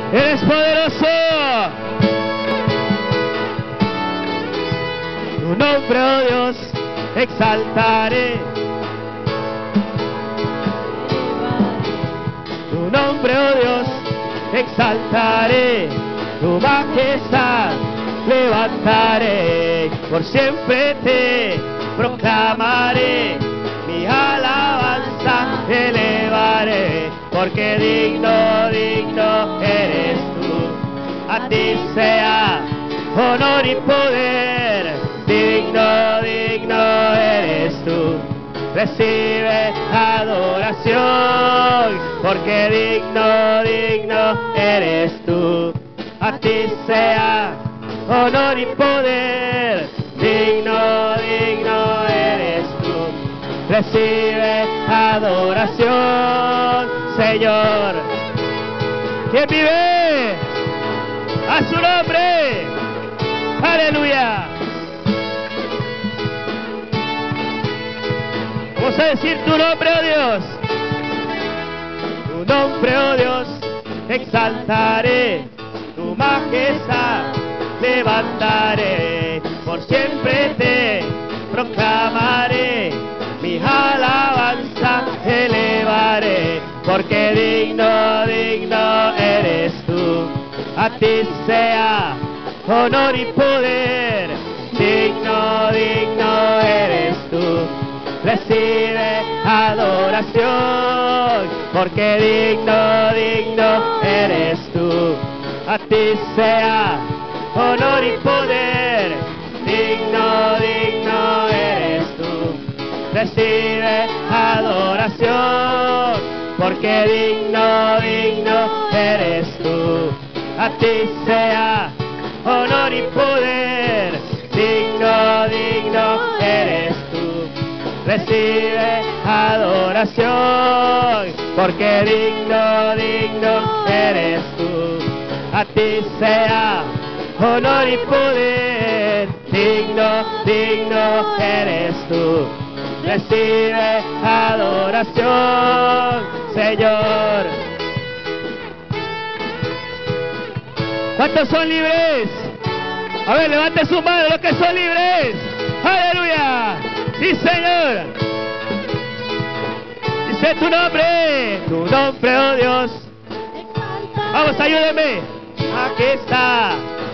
Eres poderoso. Tu nombre, oh Dios, exaltaré. Tu nombre, oh Dios, exaltaré. Tu majestad levantaré. Por siempre te proclamaré. Mi alabanza elevaré. Porque digno, digno eres tú. A ti sea honor y poder. Digno, digno eres tú. Recibe adoración, porque digno, digno eres tú. A ti sea honor y poder. Digno, digno eres tú. Recibe adoración, Señor. ¿Quién vive? A su nombre. Aleluya. Vamos a decir tu nombre, oh Dios. Tu nombre, oh Dios, exaltaré. Tu majestad levantaré. Por siempre te proclamaré. Mi alabanza elevaré. Porque digno, digno eres tú. A ti sea honor y poder. Digno, digno eres tú. Recibe adoración, porque digno, digno eres tú. A ti sea honor y poder. Digno, digno eres tú. Recibe adoración, porque digno, digno eres tú. A ti sea honor y poder. Digno, digno eres tú. Recibe adoración, porque digno, digno eres tú. A ti sea honor y poder. Digno, digno eres tú. Recibe adoración, Señor. ¿Cuántos son libres? A ver, levante su mano los que son libres. ¡Aleluya! ¡Sí, Señor! Dice tu nombre, oh Dios. Vamos, ayúdeme. Aquí está.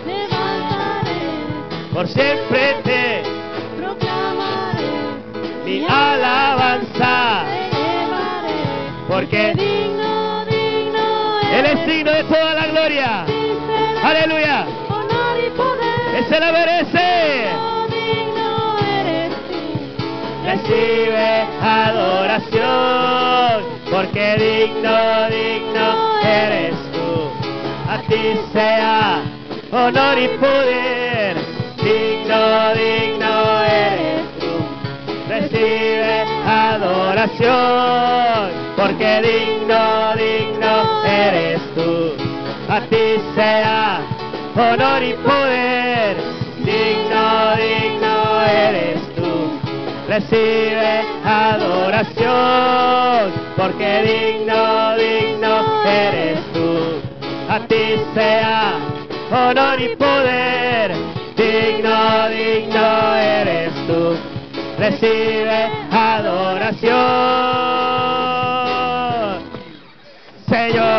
Por siempre te proclamaré. Mi alabanza. Porque digno, digno Él es digno de toda la gloria. Aleluya. Honor y poder. Él se la merece. Digno eres tú. Recibe adoración, porque digno, digno eres tú. A ti sea honor y poder. Digno, digno eres tú. Recibe adoración, porque digno, digno eres tú. A ti sea honor y poder. Digno, digno eres tú. Recibe adoración, porque digno, digno eres tú. A ti sea honor y poder. Digno, digno eres tú. Recibe adoración, Señor.